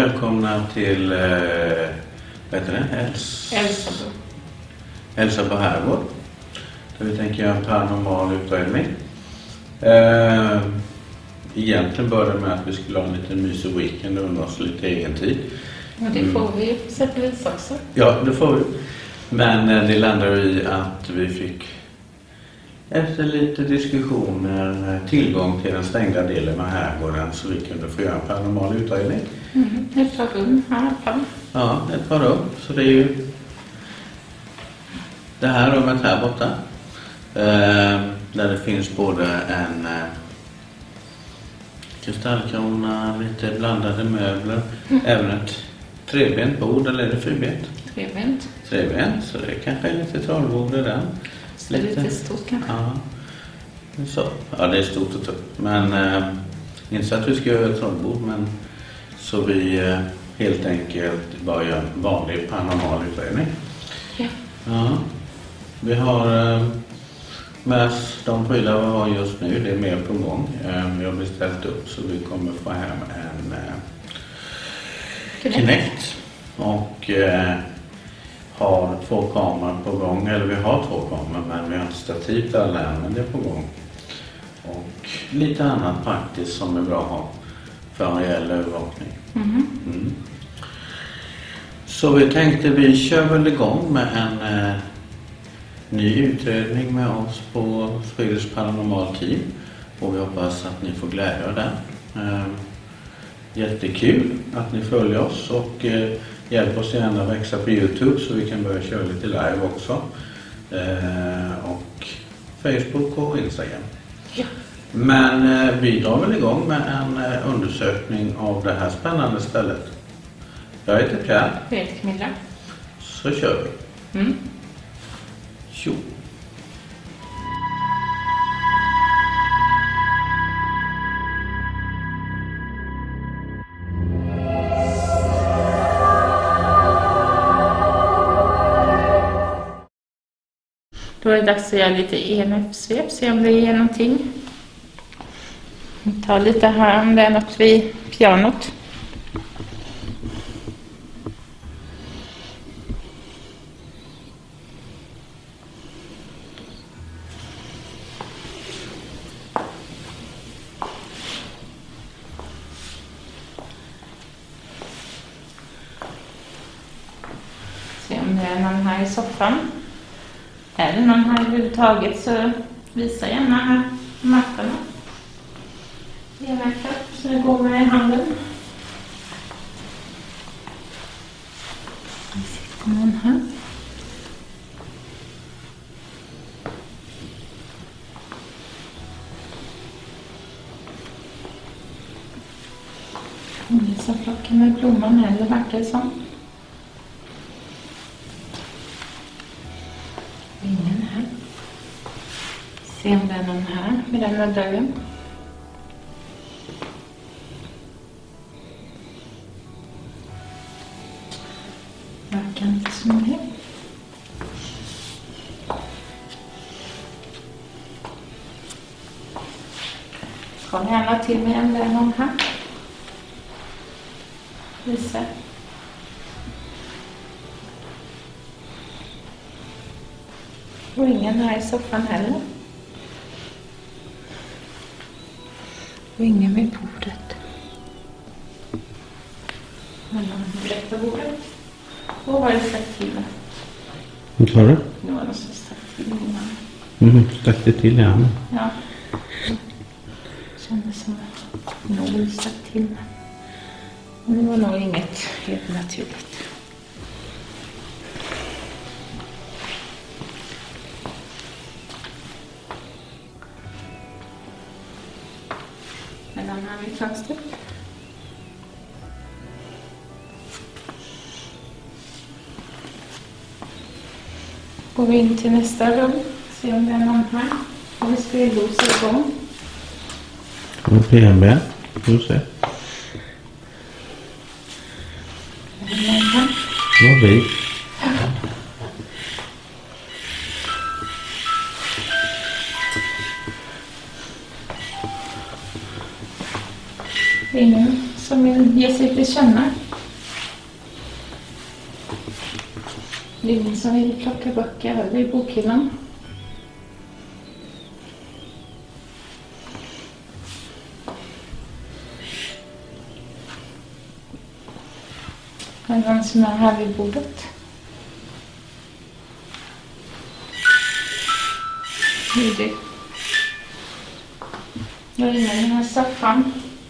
välkomna till vad heter det? Elsabo Herrgård. Där vi tänker göra en paranormal utredning. Egentligen började med att vi skulle ha en liten mysig weekend och under oss lite egen tid. Ja, det får vi på sätt och vis också. Ja, det får vi. Men det landade i att vi fick efter lite diskussioner tillgång till den stängda delen av herrgården så vi kunde få göra en paranormal utredning. Ett par rum här i alla fall. Ja, ett par rum. Så det är ju det här rummet här borta. Där det finns både en kristallkrona, lite blandade möbler, även ett trebent bord, eller är det fyrbent? Trebent, så det kanske är lite trollbord i den. Lite stort kanske. Ja. Så. Ja, det är stort och tufft. Men inte så att vi ska göra ett trollbord, men så vi helt enkelt bara gör en vanlig paranormal utredning. Ja. Ja. Vi har med de prylar vi har just nu, det är mer på gång. Vi har beställt upp så vi kommer få hem en Kinect och har 2 kameror på gång, eller vi har 2 kameror men vi har inte stativ till alla än, men det är på gång. Och lite annat praktiskt som är bra att ha för en reell övervakning. Så vi tänkte vi kör väl igång med en ny utredning med oss på Swedish Paranormal Team och vi hoppas att ni får glädje av den. Jättekul att ni följer oss och hjälp oss gärna att växa på YouTube så vi kan börja köra lite live också. Och Facebook och Instagram. Ja. Men vi drar väl igång med en undersökning av det här spännande stället. Jag heter Pierre. Jag heter Camilla. Så kör vi. Tjo. Då är det dags att göra lite EMF-svep, se om det ger någonting. Ta lite här om det är något vid pianot. Se om det är någon här i soffan. Är det någon här överhuvudtaget så visa gärna här mattorna. Så det går med i handen. Det sitter någon här. Ingen som plockar med blomman heller verkar det som. Ingen här. Se om det är någon här vid den här dörren. Verkar inte som det. Kom gärna till mig om det är någon här. Visa. Och ingen här i soffan heller. Och ingen vid bordet. Någon direkt på bordet. Och vad har du sagt till mig? Vad sa du? Det var någon som sagt till innan. Stack det till igen? Ja. Kändes som att någon sagt till mig. Men det var nog inget helt naturligt. Men den här vid fönstret. Går vi in till nästa rum. Se om det är någon här. Och vi ska ju losa igång. Och PMB. Du ser. Vad vi. Ingen som vill ge sig till känna. Det är ingen som vill plocka böcker vid bokhyllan. Är det någon som är här vid bordet? Det är det. Jag är inne i den här soffan.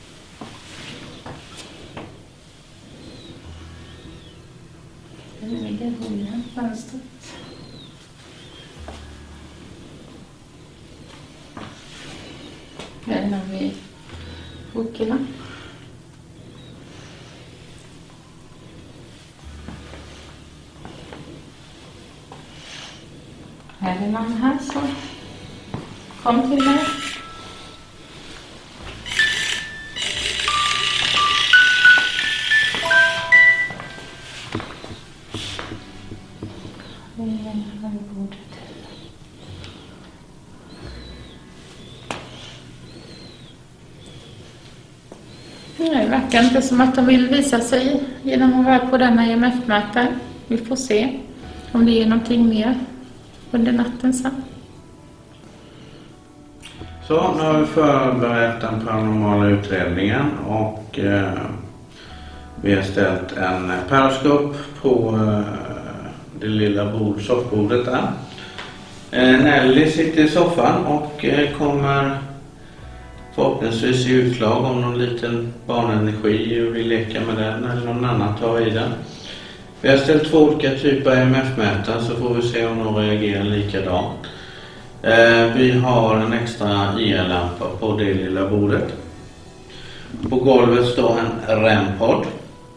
Det ligger hunden fönstret. Här är någon vid bokhyllan. Är det någon här som kom till mig? Det verkar inte som att de vill visa sig genom att vara på denna IMF-möte. Vi får se om det är någonting mer under natten sen. Så, nu har vi förberett den paranormala utredningen och vi har ställt en periskop på det lilla soffbordet där. Nelly sitter i soffan och kommer förhoppningsvis ge utslag om någon liten barnenergi och vill leka med den eller någon annan tar i den. Vi har ställt 2 olika typer av IMF-mätare så får vi se om de reagerar likadant. Vi har en extra IR-lampa på det lilla bordet. På golvet står en REM-podd.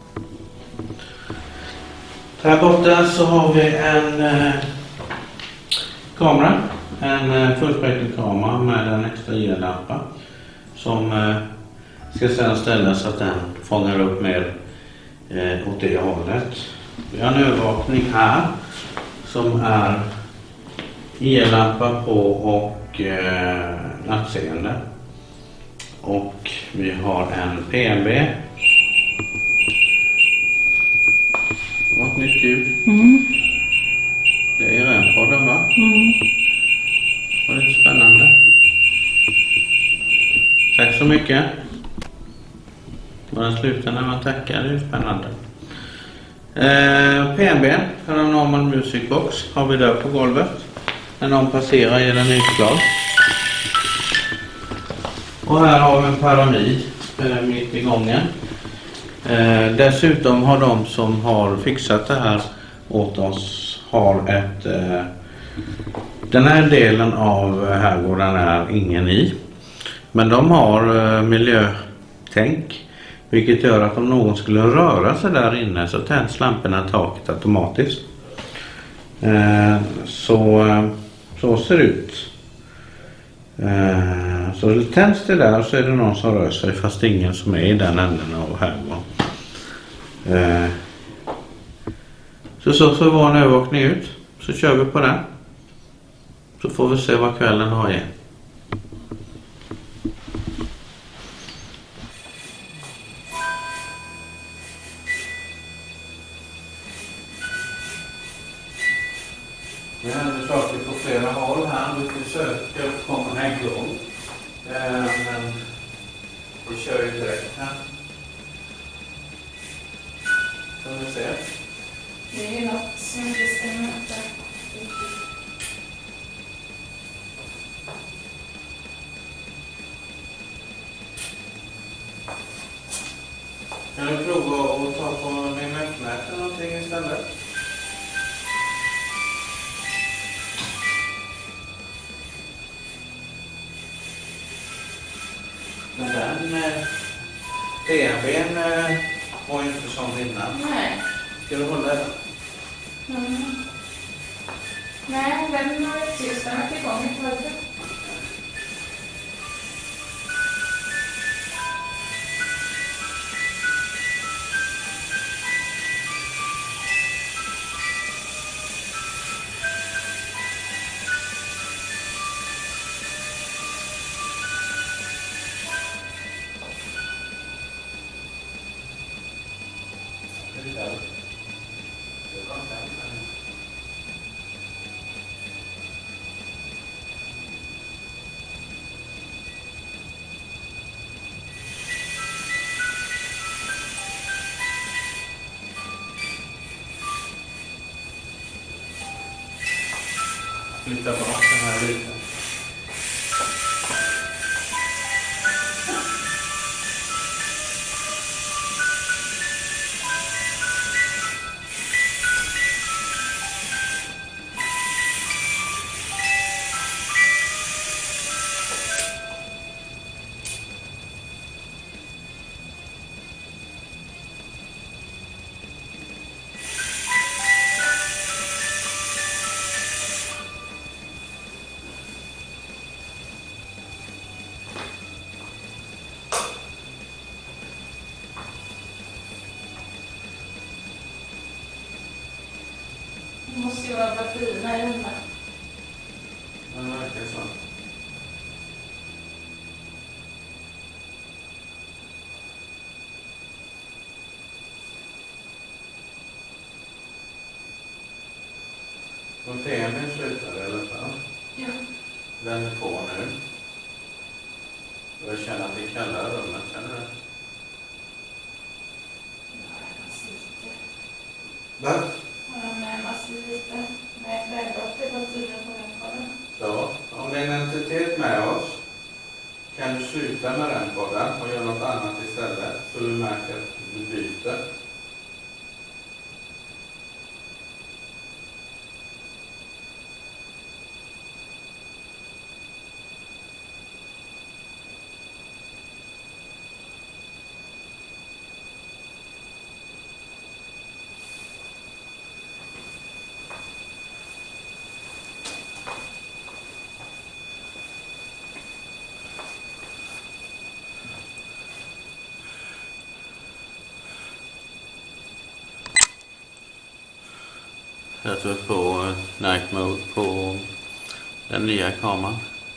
Här borta så har vi en kamera. En fullspektrumkamera med en extra IR-lampa. Som ska sedan ställas så att den fångar upp mer åt det hållet. Vi har en övervakning här som är IR-lampa på och nattseende. Och vi har en PNB. Det var ett nytt ljud. Det är REM-podden va? Det var lite spännande. Tack så mycket. Bara sluta när man tackar, det är spännande. PNB, Paranormal Music Box, har vi där på golvet. När någon passerar ger den utslag. Och här har vi en paramid mitt i gången. Dessutom har de som har fixat det här åt oss har ett... den här delen av herrgården är ingen i. Men de har miljötänk. Vilket gör att om någon skulle röra sig där inne så tänds lamporna i taket automatiskt. Så ser det ut. Så tänds det där så är det någon som rör sig fast ingen som är i den änden av herrgården. Så ser vår övervakning ut. Så kör vi på den. Så får vi se vad kvällen har igen. Det händer saker på flera håll här. Vi försöker komma igång. Men vi kör ju direkt här. Får vi se. Det är något som inte stämmer inte. Kan du prova att ta på min mätmätare någonting istället? Men den DNBn var ju inte som innan. Nej. Ska du hålla den? Nej, den har inte just varit igång ett tag. flytta bort den här lite. Det måste ju vara batterierna i den här. Ja, det verkar så. Och TM:n slutar i alla fall. Ja. Den är på nu. Jag känner att det är kallare rummet, känner du? Va? Lite med vägbrott i batterierna på den kollen. Så, om det är en entitet med oss kan du sluta med den podden och göra något annat istället så du märker att du byter. Jag tror på night mode på den nya kameran.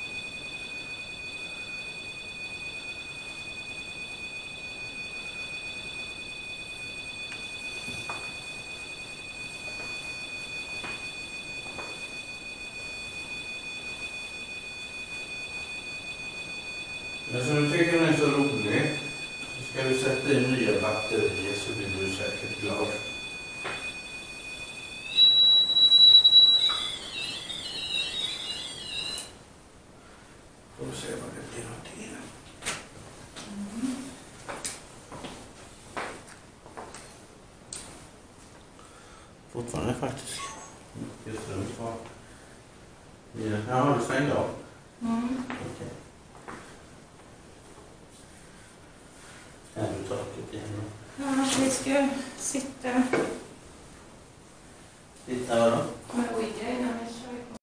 Men som du tycker den är så rolig så ska vi sätta in nya batterier så blir du säkert glad. Får vi se vad det blir av det. Fortfarande faktiskt. Just det, kvar. Ja, har du stängt av? Okej. Är du taket igen då? Ja, vi ska sitta Titta vad då? med Ouija innan vi kör igång.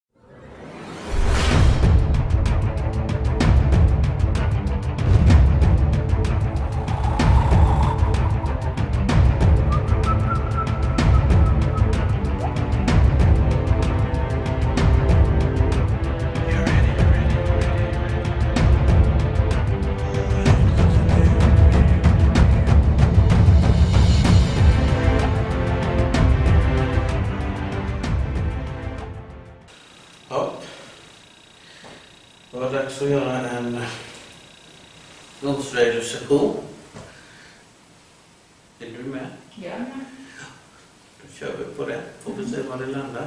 Ja. Det var dags att göra en rotsvärdessession. Är du med? Ja. Då kör vi på det. Får vi se var det landar.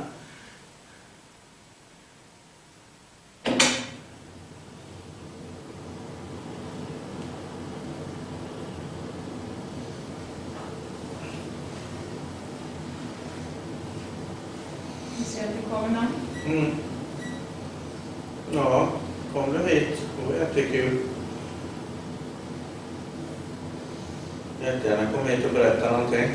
Vi ser att det kommer någon. Ja, kom du hit. Det var jättekul. Jättegärna kom hit och berätta någonting.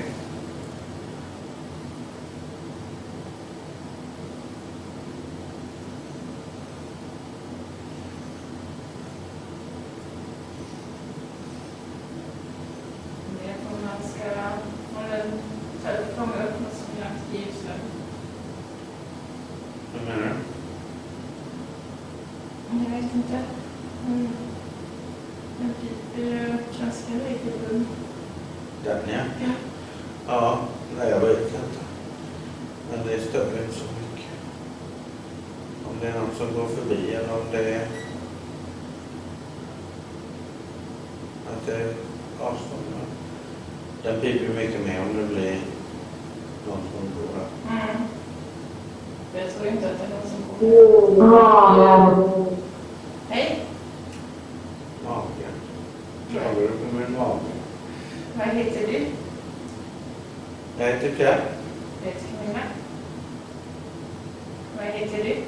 Det kommer man ska, om den kommer upp något som jag skriver så. Vad menar du? Jag vet inte. Den piper ju ganska regelbundet. Den ja. Ja. Ja, nej jag vet inte. Men det stör inte så mycket. Om det är någon som går förbi eller om det är att det är avstånd. Den piper ju mycket mer om det blir någon som går där. Jag tror inte att det är någon som kommer. Hej. Magen. Klagar du på min mage? Vad heter du? Jag heter Pierre. Jag heter Camilla. Vad heter du?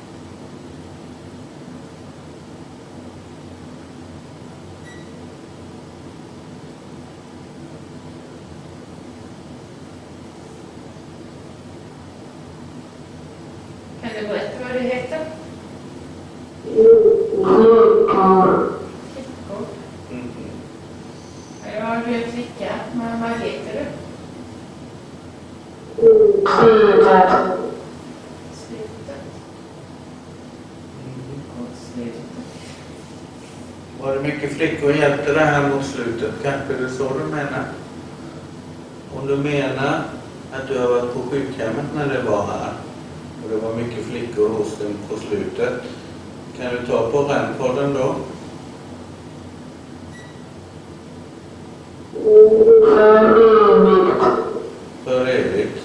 Kan du berätta vad du heter? Flickor. Ja, du är flicka. Men vad heter du? Slutet. Och slutet. Var det mycket flickor hjälpte det här mot slutet? Kanske det är så du menar? Om du menar att du har varit på sjukhemmet när det var här och det var mycket flickor hos dem på slutet, kan du ta på REM-podden då? För evigt.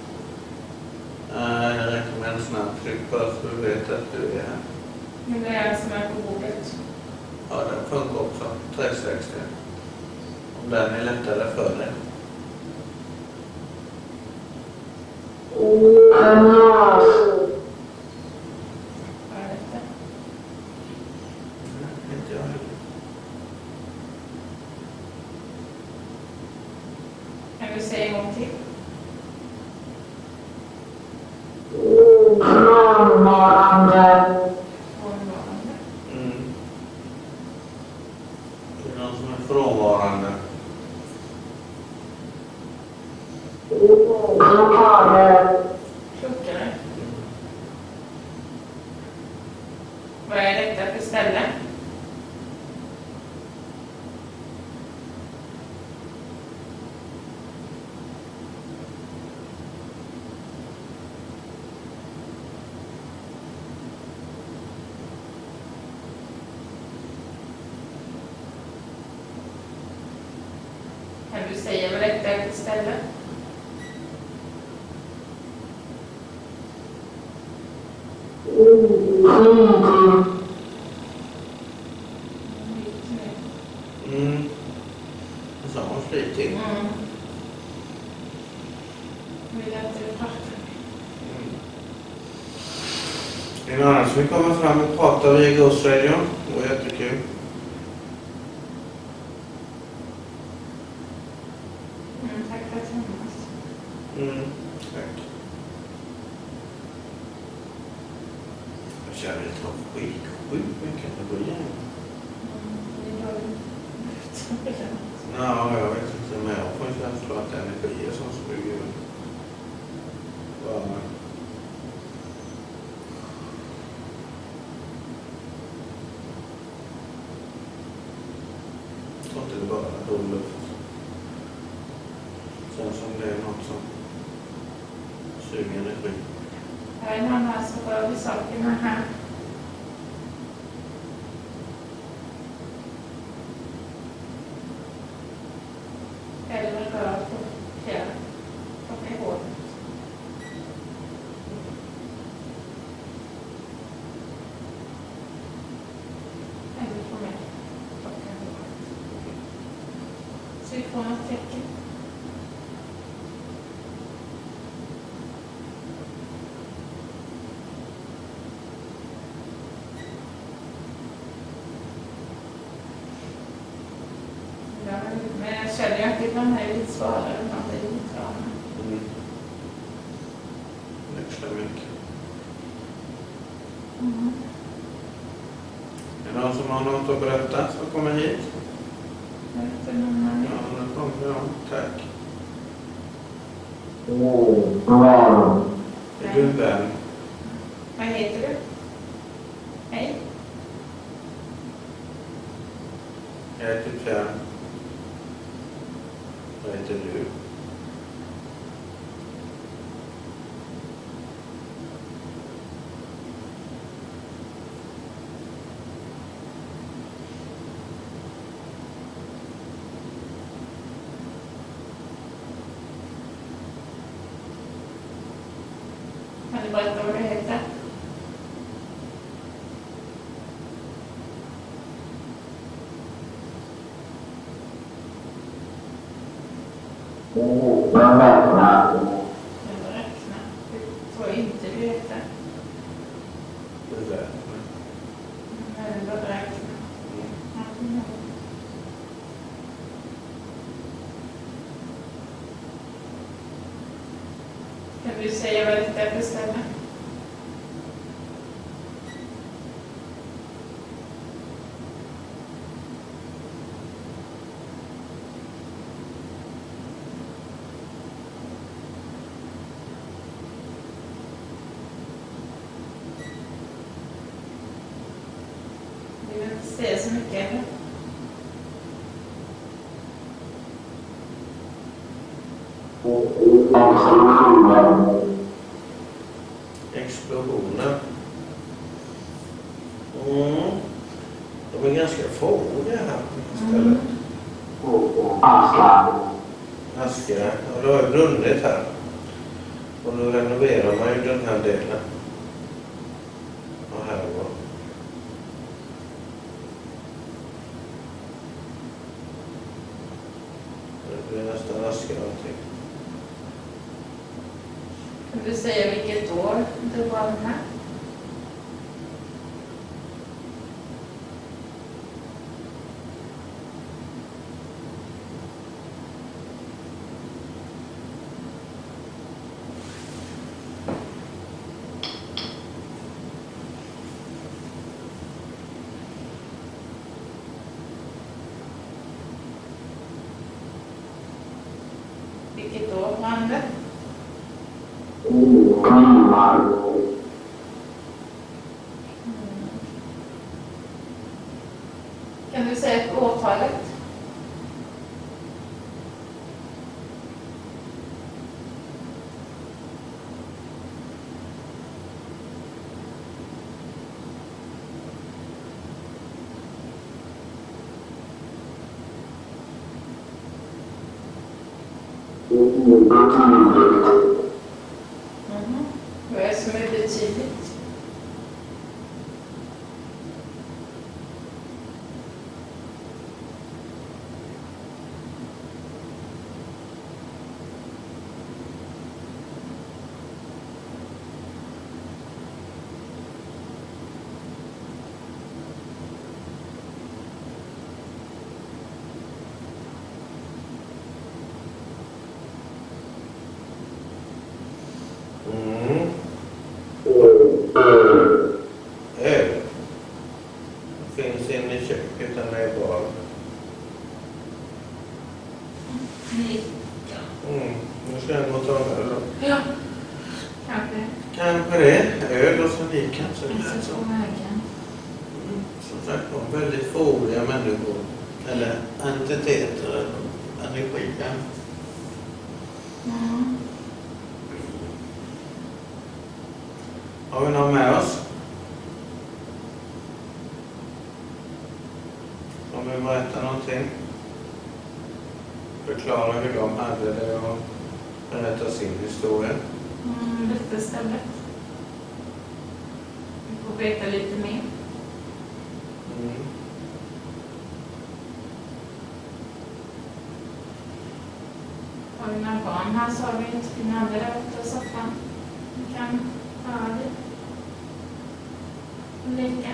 Jag räcker med en snabb tryck bara så du vet att du är här. Men det är som är på bordet. Ja, den funkar också. 360. Om den är lättare för dig. Vad är detta? Inte jag heller. Kan du säga en gång till? Frånvarande. Det är någon som är frånvarande. Klokare. Vad är detta för ställe? Kan du säga vad detta är för ställe? Så har man fritid. Vill jag inte prata? En annan som vill komma fram och prata via Ghost Radio. Det var jättekul. Tack för att du var. Tack. Jag känner att jag har sjukt mycket att gå igenom. Ja, jag vet inte, men jag får en känsla att energi är som smyger. Jag tror inte det bara är dålig luft. Känns som det är något som suger energi. Här är någon här som rör vid sakerna här. Eller rör på fjärr. Plocka i håret. Eller på mig. Plocka i håret. Så vi får något tecken. Ja, men jag känner ju att ibland är lite svårare än att det är lite varmare. Extra mycket. Är det någon som har något att berätta så kommer hit? Jag vet inte någon annan. Ja, nu kommer jag. Tack. Är du en vän? Vad heter du? Hej. Jag heter Pierre. Vad heter du? Kan du berätta vad det heter? Räkna. Det tror jag inte det heter. Kan du säga vad det är för ställe? Du vill inte säga så mycket eller? Explosioner. De är ganska få det här stället. Aska. Och det har brunnit här. Och nu renoverar man ju den här delen. Och här var. Det blir nästan aska någonting. Kan du säga vilket år det var den här? Vilket år brann det? Kan du säga ett årtalet? Vad är det som är betydligt? Öl. Det finns inne i köket, den är bra. Nu ska jag gå och ta en öl då. Ja, kanske. Kanske det. Öl och så lika. Så på vägen. Som sagt var väldigt fågliga människor. Eller entiteter eller energier. Har vi någon med oss? Som vill berätta någonting? Förklara hur de hade det och berätta sin historia. Detta stället. Vi får veta lite mer. Har vi några barn här så har vi inte fina andra där ute i soffan. Vi kan höra det. Och leka.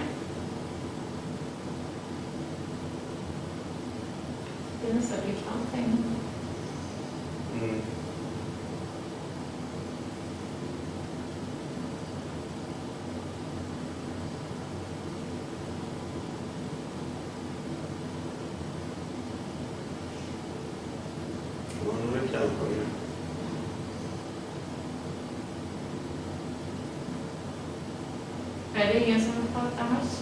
Det är nästan likadant pengar. Är det ingen som vill prata med oss?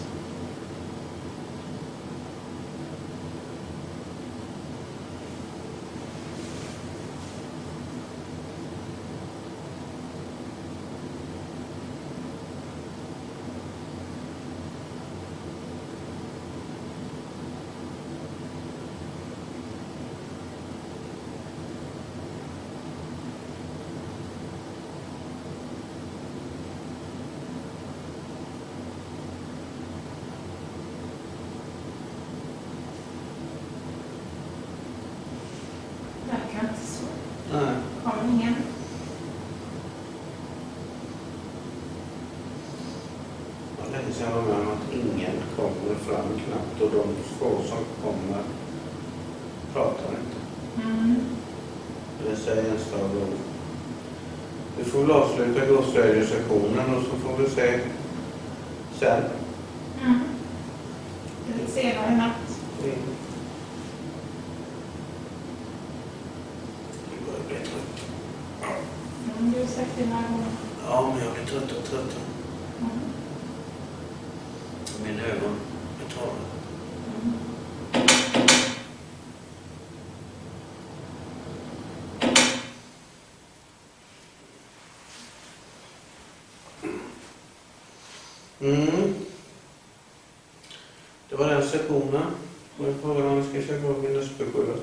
Nej. Kom ingen. Det är länge sedan jag var med om att ingen kommer fram knappt och de få som kommer pratar inte. Det säger enstaka ord. Vi får väl avsluta gåsvärdessektionen och så får vi se sen. Lite senare i natt. Det börjar bli trött. Du har sagt det några gånger. Ja, men jag blir trött och trött. Mina ögon är torra. Det var den sektionen. Och jag frågar om vi ska köra min näsbeskydd.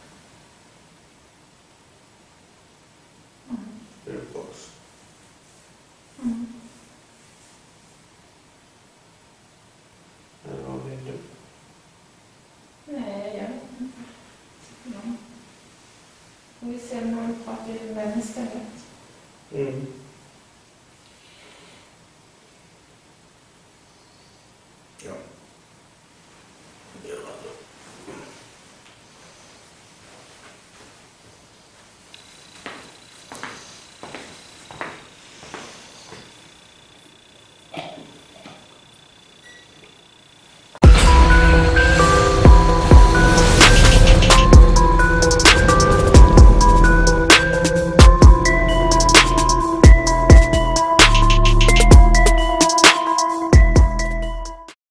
Box. Eller vad vill du? Nej, jag vet inte. Ja. Vi ser om vi pratar i den istället. Ja. Det gör man då.